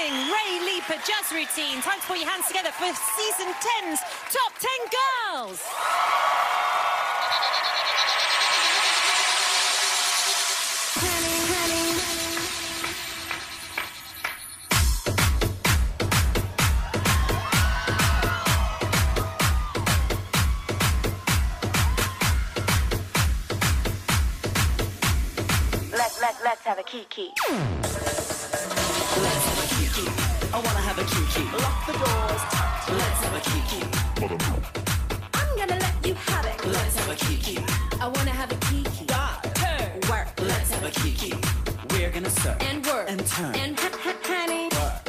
amazing Ray Leaper jazz routine. Time to put your hands together for Season 10's Top 10 Girls. Let's have a kiki. Let's have a kiki. I wanna have a kiki. Lock the doors tight. Let's have a kiki. I'm gonna let you have it. Let's have a kiki. I wanna have a kiki. God, Turn. Work. let's have a kiki. We're gonna serve And work. and turn. And honey.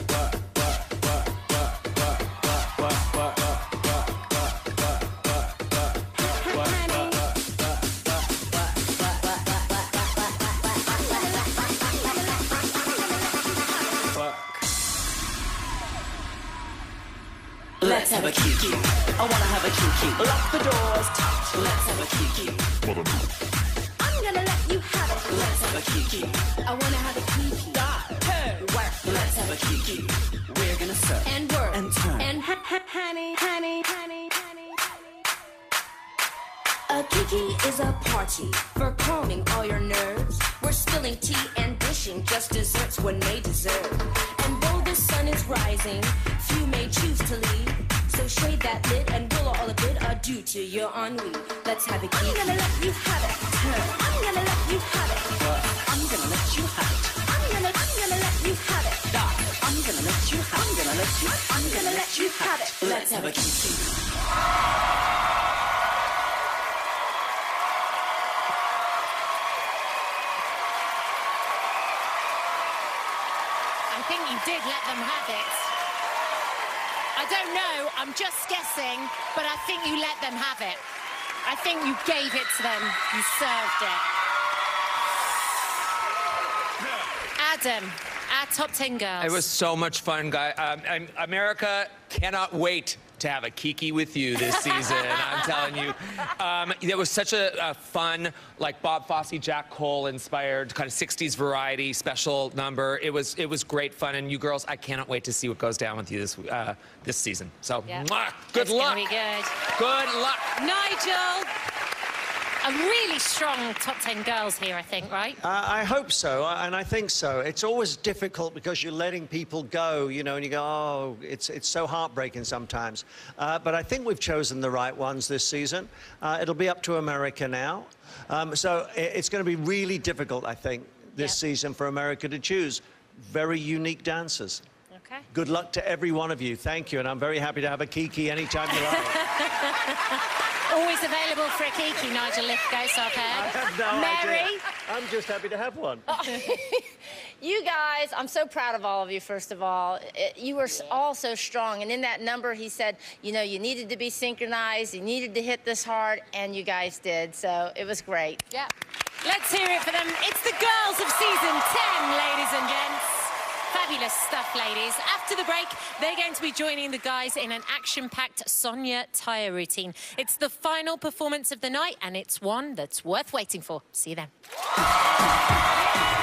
Let's have a kiki. I wanna have a kiki. Lock the doors tight. Let's have a kiki. I'm gonna let you have it. Let's have a kiki. I wanna have a kiki. God, Turn. Work. let's have a kiki. We're gonna serve And work. and turn. And honey. A kiki is a party for calming all your nerves. We're spilling tea and dishing just desserts one may deserve. And though the sun is rising, few may choose to leave. So shade that lid and we'll all bid adieu to your ennui. Let's have a kiki. I'm gonna let you have it. I'm gonna let you have it. I'm gonna let you have it. I'm gonna let you have it. God, I'm gonna let you have it. I'm gonna let you have it. Let's have a kiki. I think you did let them have it. I don't know, I'm just guessing, but I think you let them have it. I think you gave it to them. You served it. Adam, our Top 10 Girls. It was so much fun, guy. America cannot wait to have a kiki with you this season. I'm telling you, it was such a fun, like Bob Fosse, Jack Cole inspired kind of '60s variety special number. It was great fun, and you girls, I cannot wait to see what goes down with you this season. So, Yeah. Good It's luck. gonna be good. Good luck. Nigel, a really strong Top 10 Girls here, I think, right? I hope so, and I think so. It's always difficult because you're letting people go, you know, and you go, oh, it's so heartbreaking sometimes. But I think we've chosen the right ones this season. It'll be up to America now. So it's going to be really difficult, I think, this season for America to choose very unique dancers. Okay. Good luck to every one of you. Thank you, and I'm very happy to have a kiki anytime you like. Always available for a kiki, Nigel Lithgow, I've heard. I have no Mary? idea. I'm just happy to have one. You guys, I'm so proud of all of you, first of all. You were all so strong. And in that number, he said, you know, you needed to be synchronized, you needed to hit this hard, and you guys did. So it was great. Yeah. Let's hear it for them. It's the girls of Season 10, ladies and gents. Fabulous stuff, ladies. After the break, they're going to be joining the guys in an action-packed Sonia Tyre routine. It's the final performance of the night, and it's one that's worth waiting for. See you then.